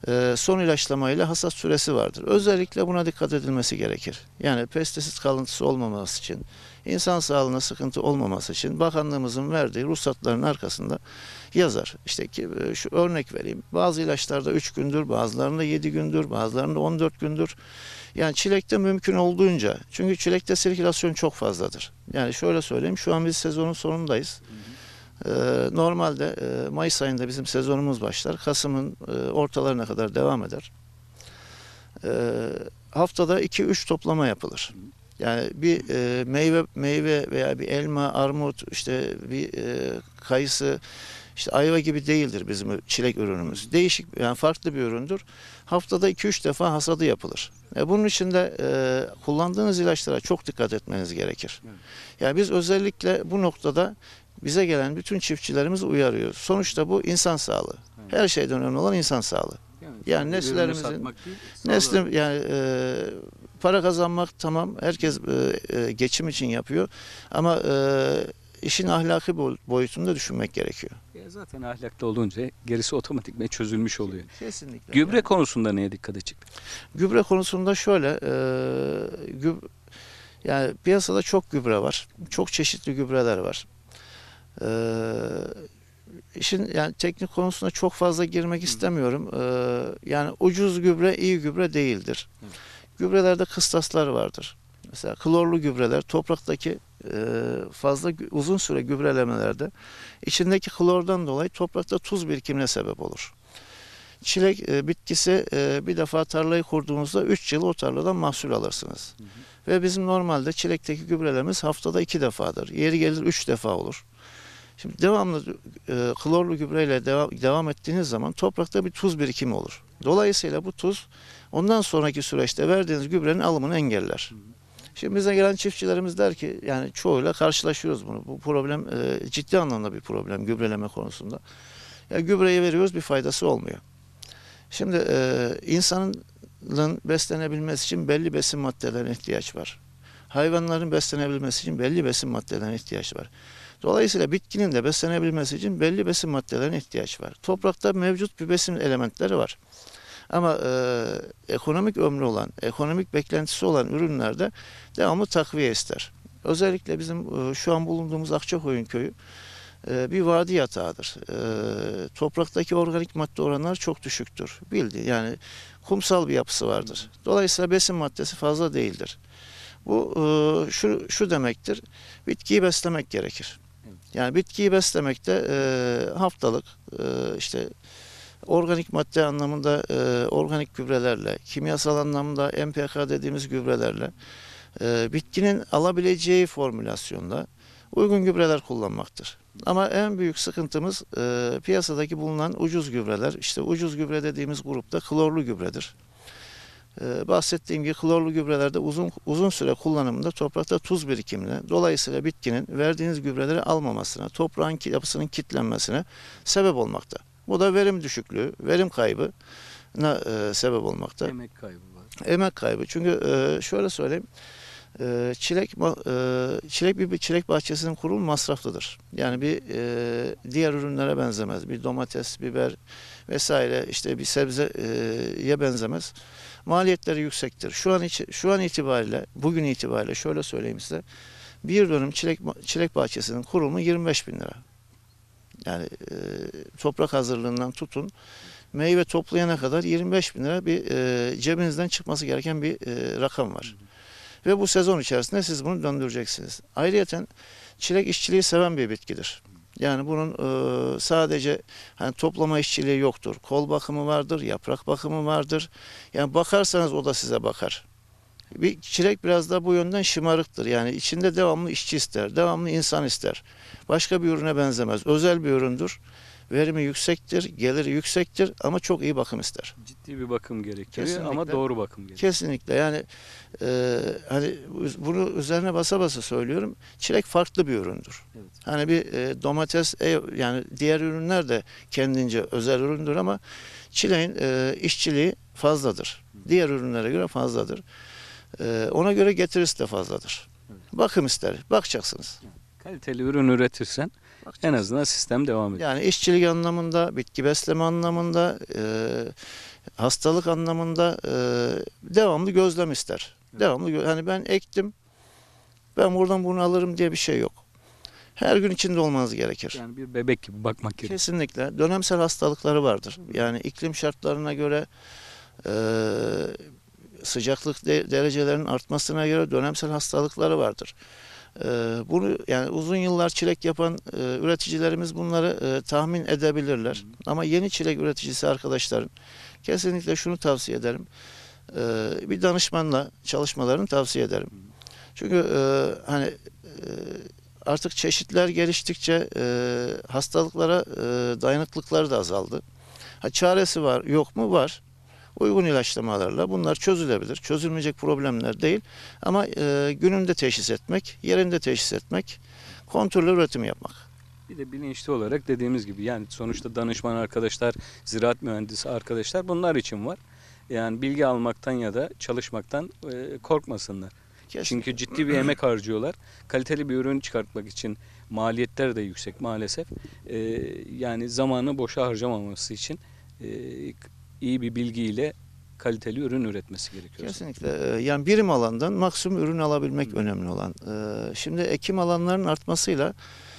e, son ilaçlamayla hasat süresi vardır. Özellikle buna dikkat edilmesi gerekir. Yani pestisit kalıntısı olmaması için, insan sağlığına sıkıntı olmaması için bakanlığımızın verdiği ruhsatların arkasında yazar. İşte ki, şu örnek vereyim. Bazı ilaçlarda üç gündür, bazılarında yedi gündür, bazılarında on dört gündür. Yani çilekte mümkün olduğunca, çünkü çilekte sirkülasyon çok fazladır. Yani şöyle söyleyeyim, şu an biz sezonun sonundayız. Ee, normalde e, Mayıs ayında bizim sezonumuz başlar. Kasım'ın e, ortalarına kadar devam eder. Ee, haftada iki üç toplama yapılır. Yani bir e, meyve meyve veya bir elma, armut, işte bir e, kayısı, işte ayva gibi değildir bizim çilek ürünümüz. Değişik, yani farklı bir üründür. Haftada iki üç defa hasadı yapılır. E, bunun için de e, kullandığınız ilaçlara çok dikkat etmeniz gerekir. Evet. Yani biz özellikle bu noktada bize gelen bütün çiftçilerimizi uyarıyoruz. Sonuçta bu insan sağlığı. Evet. Her şeyden önemli olan insan sağlığı. Yani ürünü nesillerimizin satmak değil, Nesli sağlığı. yani e, para kazanmak tamam, herkes e, e, geçim için yapıyor ama e, işin ahlaki boy- boyutunu da düşünmek gerekiyor. Ya zaten ahlaklı olunca gerisi otomatikman çözülmüş oluyor. Kesinlikle. Gübre Yani, konusunda neye dikkat edecek? gübre konusunda şöyle e, güb- yani piyasada çok gübre var. Çok çeşitli gübreler var. E, işin yani teknik konusuna çok fazla girmek istemiyorum. E, yani ucuz gübre iyi gübre değildir. Evet. Gübrelerde kıstaslar vardır. Mesela klorlu gübreler topraktaki e, fazla gü- uzun süre gübrelemelerde içindeki klordan dolayı toprakta tuz birikimine sebep olur. Çilek e, bitkisi e, bir defa tarlayı kurduğunuzda üç yıl o tarladan mahsul alırsınız. Hı hı. Ve bizim normalde çilekteki gübrelerimiz haftada iki defadır. Yeri gelir üç defa olur. Şimdi devamlı e, klorlu gübreyle devam, devam ettiğiniz zaman toprakta bir tuz birikimi olur. Dolayısıyla bu tuz ondan sonraki süreçte verdiğiniz gübrenin alımını engeller. Şimdi bize gelen çiftçilerimiz der ki, yani çoğuyla karşılaşıyoruz bunu. Bu problem e, ciddi anlamda bir problem gübreleme konusunda. Ya gübreyi veriyoruz, bir faydası olmuyor. Şimdi e, insanın beslenebilmesi için belli besin maddelerine ihtiyaç var. Hayvanların beslenebilmesi için belli besin maddelerine ihtiyaç var. Dolayısıyla bitkinin de beslenebilmesi için belli besin maddelerine ihtiyaç var. Toprakta mevcut bir besin elementleri var. Ama e, ekonomik ömrü olan, ekonomik beklentisi olan ürünlerde devamlı takviye ister. Özellikle bizim e, şu an bulunduğumuz Akçakoyun köyü e, bir vadi yatağıdır. E, topraktaki organik madde oranları çok düşüktür. Bildi yani kumsal bir yapısı vardır. Dolayısıyla besin maddesi fazla değildir. Bu e, şu, şu demektir, bitkiyi beslemek gerekir. Yani bitkiyi beslemekte e, haftalık e, işte organik madde anlamında e, organik gübrelerle, kimyasal anlamda N P K dediğimiz gübrelerle e, bitkinin alabileceği formülasyonda uygun gübreler kullanmaktır. Ama en büyük sıkıntımız e, piyasadaki bulunan ucuz gübreler. İşte ucuz gübre dediğimiz grupta klorlu gübredir. E, bahsettiğim gibi klorlu gübrelerde uzun uzun süre kullanımında toprakta tuz birikimine, dolayısıyla bitkinin verdiğiniz gübreleri almamasına, toprağın yapısının kitlenmesine sebep olmakta. Bu da verim düşüklüğü, verim kaybına e, sebep olmakta. Emek kaybı var. Emek kaybı. Çünkü e, şöyle söyleyeyim, e, çilek e, çilek bir, bir çilek bahçesinin kurulumu masraflıdır. Yani bir e, diğer ürünlere benzemez. Bir domates, biber vesaire işte bir sebzeye benzemez. Maliyetleri yüksektir. Şu an içi, şu an itibariyle, bugün itibariyle şöyle söyleyeyim size, bir dönüm çilek çilek bahçesinin kurulumu yirmi beş bin lira. Yani e, toprak hazırlığından tutun, meyve toplayana kadar yirmi beş bin lira bir e, cebinizden çıkması gereken bir e, rakam var. Hı hı. Ve bu sezon içerisinde siz bunu döndüreceksiniz. Ayrıyeten çilek işçiliği seven bir bitkidir. Yani bunun e, sadece hani toplama işçiliği yoktur. Kol bakımı vardır, yaprak bakımı vardır. Yani bakarsanız o da size bakar. Bir çilek biraz da bu yönden şımarıktır. Yani içinde devamlı işçi ister, devamlı insan ister. Başka bir ürüne benzemez. Özel bir üründür. Verimi yüksektir, geliri yüksektir ama çok iyi bakım ister. Ciddi bir bakım gerekiyor Kesinlikle. ama doğru bakım gerekiyor. Kesinlikle. Yani e, hani bunu üzerine basa basa söylüyorum. Çilek farklı bir üründür. Evet. Hani bir e, domates e, yani diğer ürünler de kendince özel üründür ama çileğin e, işçiliği fazladır. Diğer ürünlere göre fazladır. E, ona göre getirisi de fazladır. Evet. Bakım ister. Bakacaksınız. Kaliteli ürün üretirsen en azından sistem devam ediyor. Yani işçilik anlamında, bitki besleme anlamında, e, hastalık anlamında e, devamlı gözlem ister. Devamlı gö- hani ben ektim, ben buradan bunu alırım diye bir şey yok. Her gün içinde olmanız gerekir. Yani bir bebek gibi bakmak gerekiyor. Kesinlikle. Dönemsel hastalıkları vardır. Yani iklim şartlarına göre, e, sıcaklık de- derecelerinin artmasına göre dönemsel hastalıkları vardır. E, bunu yani uzun yıllar çilek yapan e, üreticilerimiz bunları e, tahmin edebilirler. Ama yeni çilek üreticisi arkadaşların kesinlikle şunu tavsiye ederim. E, bir danışmanla çalışmalarını tavsiye ederim. Çünkü e, hani e, artık çeşitler geliştikçe e, hastalıklara e, dayanıklıkları da azaldı. Ha, çaresi var, yok mu? Var. Uygun ilaçlamalarla bunlar çözülebilir. Çözülmeyecek problemler değil. Ama e, gününde teşhis etmek, yerinde teşhis etmek, kontrollü üretim yapmak. Bir de bilinçli olarak dediğimiz gibi yani sonuçta danışman arkadaşlar, ziraat mühendisi arkadaşlar bunlar için var. Yani bilgi almaktan ya da çalışmaktan e, korkmasınlar. Kesinlikle. Çünkü ciddi bir emek harcıyorlar. Kaliteli bir ürün çıkartmak için maliyetler de yüksek maalesef. E, yani zamanı boşa harcamaması için e, iyi bir bilgiyle kaliteli ürün üretmesi gerekiyor. Kesinlikle. Ee, Yani birim alandan maksimum ürün alabilmek önemli olan. Ee, Şimdi ekim alanlarının artmasıyla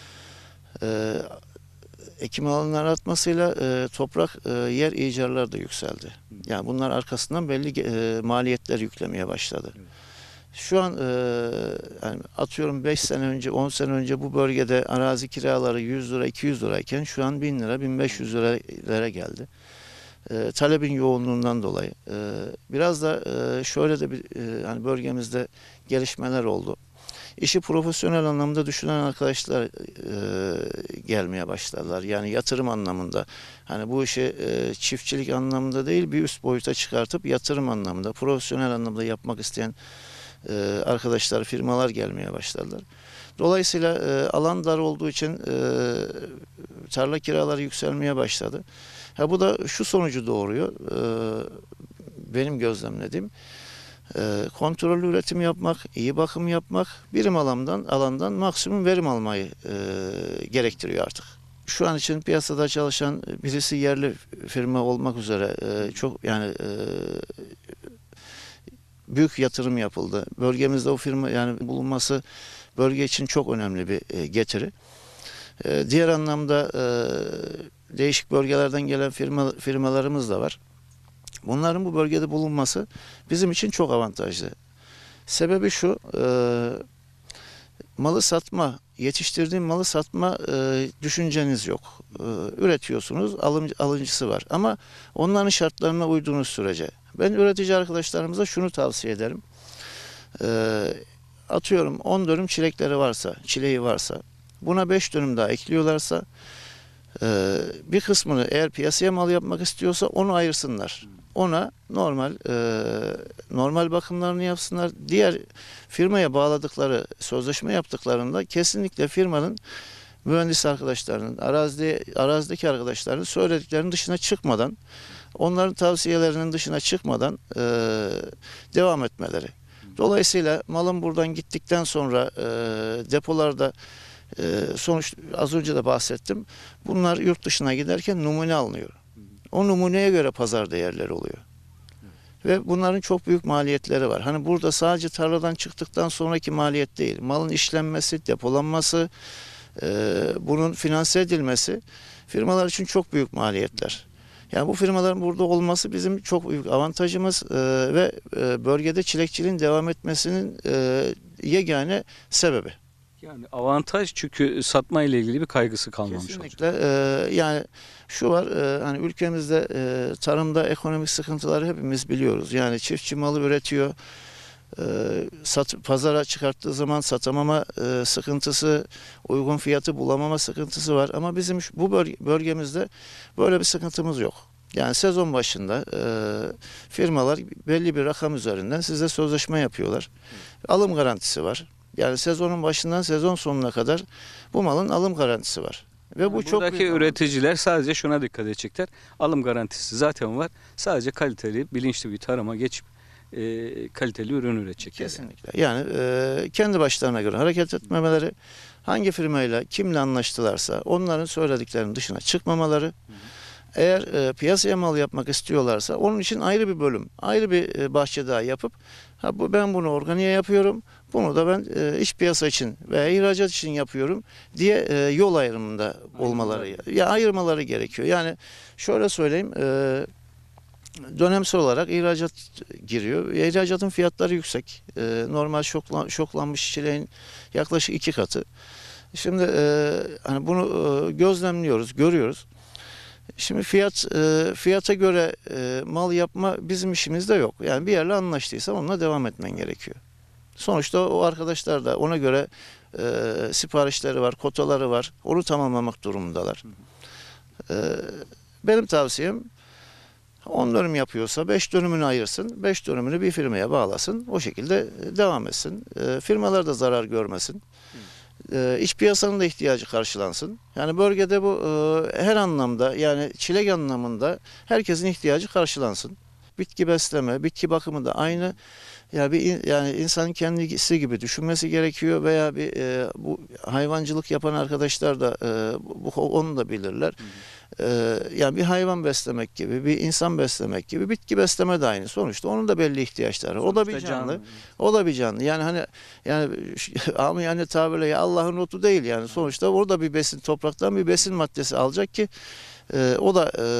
e, ekim alanlarının artmasıyla e, toprak e, yer icarları da yükseldi. Yani bunlar arkasından belli e, maliyetler yüklemeye başladı. Şu an e, yani atıyorum beş sene önce, on sene önce bu bölgede arazi kiraları yüz lira, iki yüz lirayken şu an bin lira, bin beş yüz liraya geldi. E, talebin yoğunluğundan dolayı. E, biraz da e, şöyle de bir e, hani bölgemizde gelişmeler oldu. İşi profesyonel anlamda düşünen arkadaşlar e, gelmeye başladılar. Yani yatırım anlamında. Hani bu işi e, çiftçilik anlamında değil bir üst boyuta çıkartıp yatırım anlamında, profesyonel anlamda yapmak isteyen e, arkadaşlar, firmalar gelmeye başladılar. Dolayısıyla e, alan dar olduğu için e, tarla kiraları yükselmeye başladı. Ha, bu da şu sonucu doğuruyor. E, benim gözlemlediğim e, kontrollü üretim yapmak, iyi bakım yapmak, birim alandan alandan maksimum verim almayı e, gerektiriyor artık. Şu an için piyasada çalışan birisi yerli firma olmak üzere e, çok yani e, büyük yatırım yapıldı. Bölgemizde o firma yani bulunması bölge için çok önemli bir e, getiri. E, diğer anlamda e, değişik bölgelerden gelen firma, firmalarımız da var. Bunların bu bölgede bulunması bizim için çok avantajlı. Sebebi şu, e, malı satma, yetiştirdiğim malı satma e, düşünceniz yok. E, üretiyorsunuz, alım, alıcısı var. Ama onların şartlarına uyduğunuz sürece. Ben üretici arkadaşlarımıza şunu tavsiye ederim. E, atıyorum on dönüm çilekleri varsa, çileği varsa, buna beş dönüm daha ekliyorlarsa, e, bir kısmını eğer piyasaya mal yapmak istiyorsa onu ayırsınlar. Ona normal e, normal bakımlarını yapsınlar. Diğer firmaya bağladıkları, sözleşme yaptıklarında kesinlikle firmanın mühendis arkadaşlarının, arazide, arazideki arkadaşlarının söylediklerinin dışına çıkmadan, onların tavsiyelerinin dışına çıkmadan e, devam etmeleri. Dolayısıyla malın buradan gittikten sonra e, depolarda e, sonuç az önce de bahsettim. Bunlar yurt dışına giderken numune alınıyor. O numuneye göre pazar değerleri oluyor. Ve bunların çok büyük maliyetleri var. Hani burada sadece tarladan çıktıktan sonraki maliyet değil. Malın işlenmesi, depolanması, e, bunun finanse edilmesi firmalar için çok büyük maliyetler. Yani bu firmaların burada olması bizim çok büyük avantajımız e, ve e, bölgede çilekçiliğin devam etmesinin e, yegane sebebi. Yani avantaj çünkü satma ile ilgili bir kaygısı kalmamış olacak. Kesinlikle. E, yani şu var, e, hani ülkemizde e, tarımda ekonomik sıkıntıları hepimiz biliyoruz. Yani çiftçi malı üretiyor, e, sat, pazara çıkarttığı zaman satamama e, sıkıntısı, uygun fiyatı bulamama sıkıntısı var. Ama bizim şu, bu bölge, bölgemizde böyle bir sıkıntımız yok. Yani sezon başında e, firmalar belli bir rakam üzerinden size sözleşme yapıyorlar. Alım garantisi var. Yani sezonun başından sezon sonuna kadar bu malın alım garantisi var. Ve Yani bu çok buradaki büyük üreticiler sadece şuna dikkat edecekler. Alım garantisi zaten var. Sadece kaliteli, bilinçli bir tarıma geçip e, kaliteli ürün üretecekler. kesinlikle. Yani e, kendi başlarına göre hareket etmemeleri, hangi firmayla kimle anlaştılarsa onların söylediklerinin dışına çıkmamaları. Eğer e, piyasaya mal yapmak istiyorlarsa onun için ayrı bir bölüm, ayrı bir e, bahçe daha yapıp ha, bu, ben bunu organiye yapıyorum, bunu da ben e, iç piyasa için veya ihracat için yapıyorum diye e, yol ayrımında olmaları, ya ayırmaları gerekiyor. Yani şöyle söyleyeyim, e, dönemsel olarak ihracat giriyor. İhracatın fiyatları yüksek. E, normal şokla, şoklanmış çileğin yaklaşık iki katı. Şimdi e, hani bunu e, gözlemliyoruz, görüyoruz. Şimdi fiyat e, fiyata göre e, mal yapma bizim işimizde yok. Yani bir yerle anlaştıysa onunla devam etmen gerekiyor. Sonuçta o arkadaşlar da ona göre e, siparişleri var, kotaları var. Onu tamamlamak durumundalar. E, benim tavsiyem on dönüm yapıyorsa beş dönümünü ayırsın. beş dönümünü bir firmaya bağlasın. O şekilde devam etsin. E, firmalar da zarar görmesin. E, iç piyasanın da ihtiyacı karşılansın. Yani bölgede bu e, her anlamda, yani çilek anlamında herkesin ihtiyacı karşılansın. Bitki besleme, bitki bakımı da aynı. Ya bir yani insanın kendisi gibi düşünmesi gerekiyor veya bir e, bu hayvancılık yapan arkadaşlar da e, bu onu da bilirler. E, yani bir hayvan beslemek gibi, bir insan beslemek gibi bitki besleme de aynı. Sonuçta onun da belli ihtiyaçları var. O da bir Sonuçta canlı. canlı. O da bir canlı. Yani hani yani ama yani tabirle ya Allah'ın otu değil yani. Sonuçta orada bir besin, topraktan bir besin maddesi alacak ki e, o da e,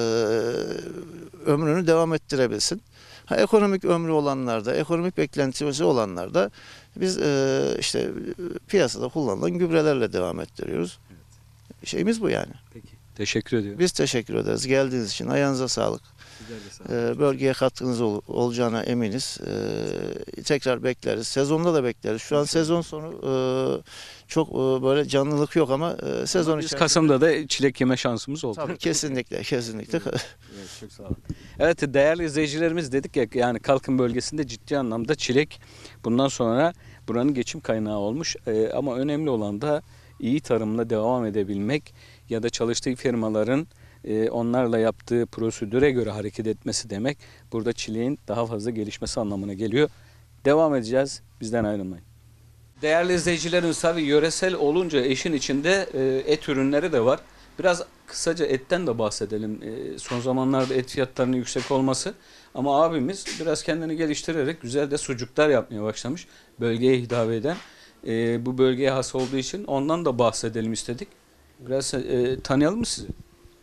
ömrünü devam ettirebilsin. Ha, ekonomik ömrü olanlarda, ekonomik beklentisi olanlarda biz e, işte piyasada kullanılan gübrelerle devam ettiriyoruz. Evet. Şeyimiz bu yani. Peki. Teşekkür ediyorum. Biz teşekkür ederiz geldiğiniz için. Ayağınıza sağlık. E, bölgeye katkınız ol, olacağına eminiz. E, tekrar bekleriz. Sezonda da bekleriz. Şu an sezon sonu e, çok e, böyle canlılık yok ama e, sezon Biz içerisinde... Kasım'da da çilek yeme şansımız oldu. Tabii, kesinlikle, kesinlikle. Evet, çok sağ olun. Evet, değerli izleyicilerimiz, dedik ya yani Kalkın bölgesinde ciddi anlamda çilek bundan sonra buranın geçim kaynağı olmuş. Ee, ama önemli olan da iyi tarımla devam edebilmek ya da çalıştığı firmaların e, onlarla yaptığı prosedüre göre hareket etmesi demek. Burada çileğin daha fazla gelişmesi anlamına geliyor. Devam edeceğiz. Bizden ayrılmayın. Değerli izleyicilerimiz, tabii yöresel olunca işin içinde e, et ürünleri de var. Biraz kısaca etten de bahsedelim. E, son zamanlarda et fiyatlarının yüksek olması. Ama abimiz biraz kendini geliştirerek güzel de sucuklar yapmaya başlamış. Bölgeye hitap eden. E, bu bölgeye has olduğu için ondan da bahsedelim istedik. Biraz e, tanıyalım mı sizi?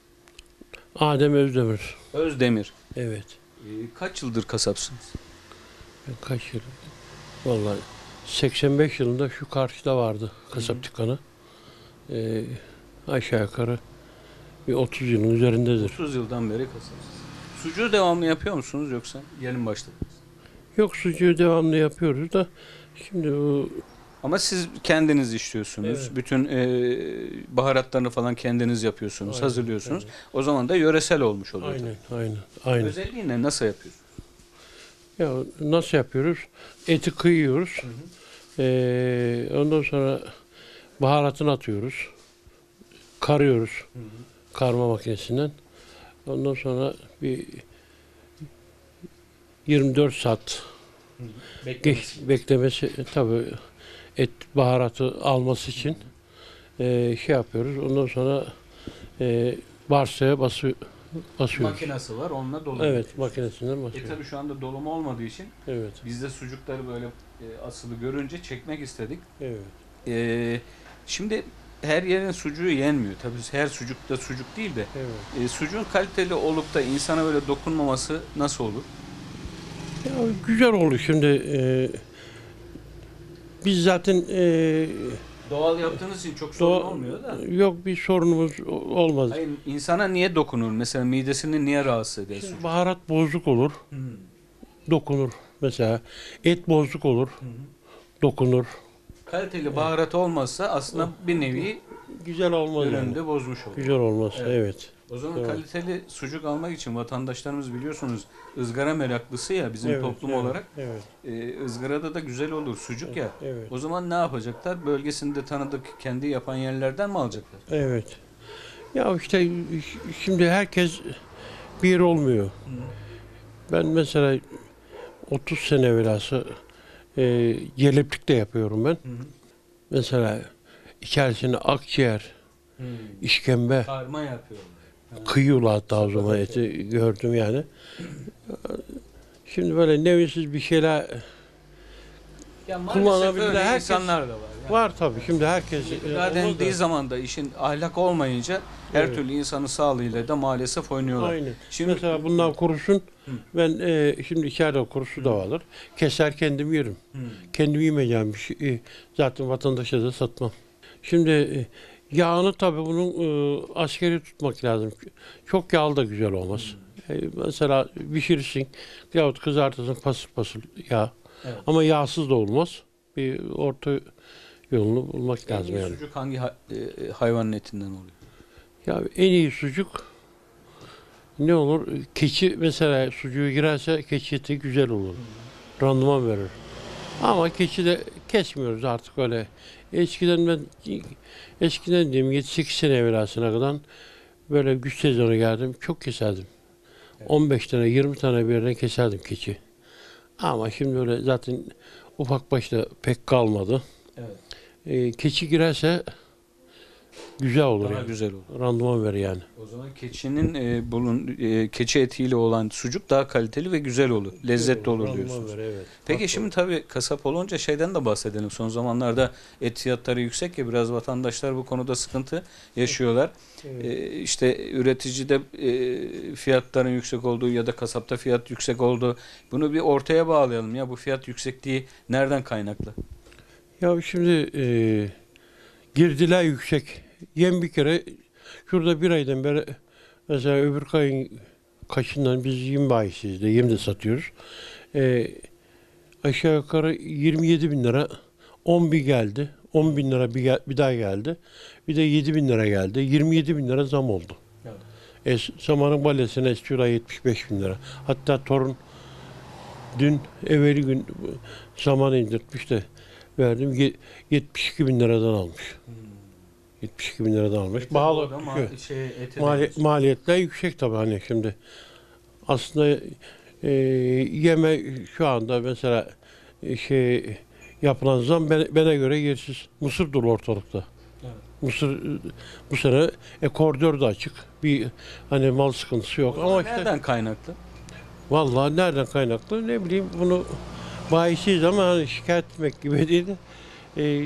Adem Özdemir. Özdemir. Evet. E, kaç yıldır kasapsınız? Ben kaç yıl? Vallahi seksen beş yılında şu karşıda vardı kasap dükkanı. Ee, aşağı yukarı bir otuz yılın üzerindedir. otuz yıldan beri kasapsınız. Sucuğu devamlı yapıyor musunuz yoksa yeni mi başladınız? Yok, sucuğu devamlı yapıyoruz da şimdi bu Ama siz kendiniz işliyorsunuz. Evet. Bütün e, baharatlarını falan kendiniz yapıyorsunuz, Aynen, hazırlıyorsunuz. evet. O zaman da yöresel olmuş oluyor. aynen aynen aynen. Özelliği ne? Nasıl yapıyorsunuz? Ya nasıl yapıyoruz? Eti kıyıyoruz. Ee, ondan sonra baharatını atıyoruz. Karıyoruz. Hı hı. Karma makinesinden. Ondan sonra bir yirmi dört saat geç, beklemesi e, tabii et baharatı alması için e, şey yapıyoruz. Ondan sonra e, barsaya bası, basıyoruz. Makinesi var, onunla dolum. Evet, makinesinden E basıyoruz. tabi şu anda dolum olmadığı için Evet, biz de sucukları böyle e, asılı görünce çekmek istedik. evet. E, şimdi her yerin sucuğu yenmiyor. Tabii her sucuk da sucuk değil de Evet. e, sucuğun kaliteli olup da insana böyle dokunmaması nasıl olur? Ya, güzel oldu şimdi. E, biz zaten e, Doğal yaptığınız için çok sorun doğa- olmuyor da. yok bir sorunumuz o- olmaz. Hayır, insana niye dokunur? Mesela midesini niye rahatsız eder? Şimdi sucuk? baharat bozuk olur, Hı. dokunur. Mesela et bozuk olur, dokunur. Kaliteli baharat olmazsa aslında bir nevi Güzel olmaz yani. ürünü de bozmuş olur. Güzel olmaz, Evet. evet. O zaman Evet. kaliteli sucuk almak için vatandaşlarımız biliyorsunuz ızgara meraklısı ya bizim Evet, toplum evet, olarak. Evet, E, ızgarada da güzel olur sucuk ya. evet. O zaman ne yapacaklar? Bölgesinde tanıdık kendi yapan yerlerden mi alacaklar? Evet. Ya işte şimdi herkes bir olmuyor. Ben mesela otuz sene velhası e, yeleplik de yapıyorum ben. Hı hı. Mesela içerisine akciğer, işkembe Karma yapıyorlar. kıyıyorlar hatta o zaman eti gördüm yani. Şimdi böyle nevisiz bir şeyler Ya Kullanabilen öyle herkes- insanlar da var. Yani. var tabii. Şimdi herkes İrade onu da- edildiği zaman da işin ahlak olmayınca her Evet. türlü insanın sağlığıyla da maalesef oynuyorlar. Aynen. Şimdi Mesela bundan kurusun, Hı. ben e, şimdi içeride kurusu da vardır. Keser kendim yerim. Hı. Kendim yemeyeceğim bir şey. e, Zaten vatandaşa da satmam. Şimdi e, yağını tabii bunun e, askeri tutmak lazım. Çok yağlı da güzel olmaz. E, mesela pişirirsin yahut kızartırsın pasır pasır yağ. Evet. Ama yağsız da olmaz. Bir orta yolunu bulmak En lazım iyi yani. sucuk hangi ha- e, hayvanın etinden oluyor? Ya en iyi sucuk ne olur? Keçi mesela sucuğu girerse keçi eti güzel olur. Randıman verir. Ama keçi de kesmiyoruz artık öyle. Eskiden ben eskiden diyeyim yedi sekiz sene evvelasına kadar böyle güç sezonu geldim. Çok keserdim. on beş tane yirmi tane bir yerden keserdim keçi. Ama şimdi öyle zaten ufak başta pek kalmadı. Evet. Ee, keçi girerse güzel olur Daha yani. güzel olur. Randıman verir yani. O zaman keçinin e, bulun e, keçi etiyle olan sucuk daha kaliteli ve güzel olur. Lezzetli olur Randıman diyorsunuz. verir, evet. Peki Bak, şimdi tabii kasap olunca şeyden de bahsedelim. Son zamanlarda et fiyatları yüksek ya, biraz vatandaşlar bu konuda sıkıntı yaşıyorlar. evet. Ee, işte üreticide e, fiyatların yüksek olduğu ya da kasapta fiyat yüksek olduğu, bunu bir ortaya bağlayalım ya, bu fiyat yüksekliği nereden kaynaklı? Ya şimdi e, girdiler yüksek. Yem bir kere şurada bir aydan beri mesela öbür ayın kaçından biz yem bayisiyiz de yem de satıyoruz. E, aşağı yukarı yirmi yedi bin lira on bin geldi. on bin lira bir, gel- bir daha geldi. Bir de yedi bin lira geldi. yirmi yedi bin lira zam oldu. Evet. Es, samanın balesine eskiyor yetmiş beş bin lira. Hatta torun dün evveli gün saman indirtmiş de verdim. Ye- yetmiş iki bin liradan almış. yetmiş iki bin liradan almış. Pahalı. Ama çünkü şey, eti Mali, de- maliyetler yüksek tabii hani şimdi. Aslında e, yeme şu anda mesela e, şey yapılan zam bana, bana göre yersiz. Mısır dolu ortalıkta. Evet. Mısır e, bu sene e, koridor da açık. Bir hani mal sıkıntısı yok O ama zaman işte nereden kaynaklı? vallahi nereden kaynaklı ne bileyim bunu bayisiyiz ama hani şikayet etmek gibi değil de e,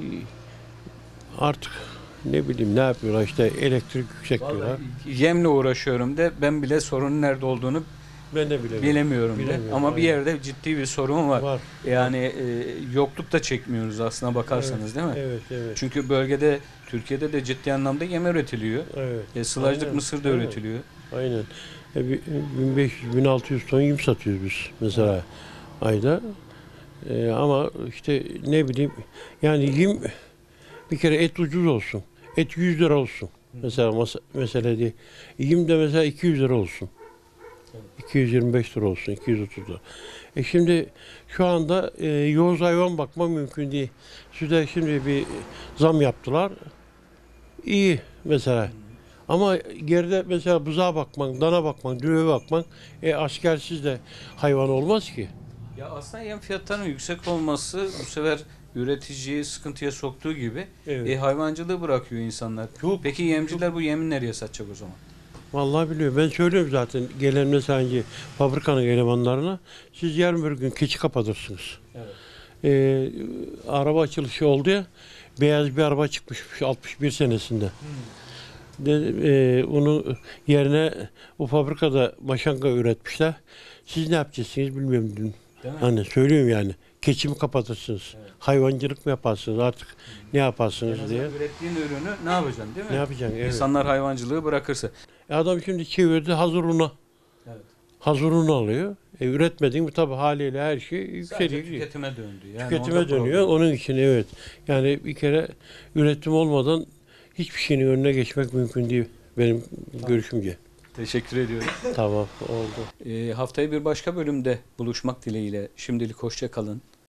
artık ne bileyim ne yapıyorlar işte elektrik yüksek diyorlar. Vallahi yemle uğraşıyorum de, ben bile sorunun nerede olduğunu Ben de bilemiyorum. bilemiyorum de. Bilemiyorum, Ama bir aynen. yerde ciddi bir sorun var. Var. Yani e, yokluk da çekmiyoruz aslına bakarsanız, değil mi? Evet, evet. Çünkü bölgede, Türkiye'de de ciddi anlamda yem üretiliyor. Evet. E, sılajlık Aynen, mısır da aynen. üretiliyor. Aynen. E, bi- bin beş yüz bin altı yüz ton yem satıyoruz biz mesela ayda. E, ama işte ne bileyim yani yem bir kere et ucuz olsun. Et yüz lira olsun. Mesela mas- mesele değil. Yem de mesela iki yüz lira olsun. iki yüz yirmi beş lira olsun, iki yüz otuz lira. E şimdi şu anda e, yoğuz hayvan bakmak mümkün değil. Size şimdi bir zam yaptılar. İyi mesela. Ama geride mesela buzağa bakmak, dana bakmak, düve bakmak, e, askersiz de hayvan olmaz ki. Ya aslında yem fiyatlarının yüksek olması bu sefer üreticiyi sıkıntıya soktuğu gibi Evet. e, hayvancılığı bırakıyor insanlar. Çok- Peki yemciler bu yemi nereye satacak o zaman? Vallahi biliyorum. Ben söylüyorum zaten gelen mesela hangi fabrikanın elemanlarına siz yarın bir gün keçi kapatırsınız. Evet. Ee, araba açılışı oldu ya, beyaz bir araba çıkmış altmış bir senesinde. De, e, onu yerine o fabrikada maşanga üretmişler. Siz ne yapacaksınız bilmiyorum dedim. Değil mi? Hani söylüyorum yani. Keçi mi kapatırsınız? Evet. Hayvancılık mı yaparsınız? Artık ne En yaparsınız azından diye. ürettiğin ürünü ne yapacaksın, değil mi? Ne yapacaksın? Evet. İnsanlar hayvancılığı bırakırsa. E adam şimdi çevirdi hazır una. Evet. Hazır un alıyor. E, üretmediğin mi tabii haliyle her şey Sadece yükseliyor. tüketime döndü. Yani Tüketime orada dönüyor. problem. Onun için evet. Yani bir kere üretim olmadan hiçbir şeyin önüne geçmek mümkün değil. Benim görüşümce. Teşekkür ediyorum. Tamam oldu. E, haftaya bir başka bölümde buluşmak dileğiyle. Şimdilik hoşça kalın.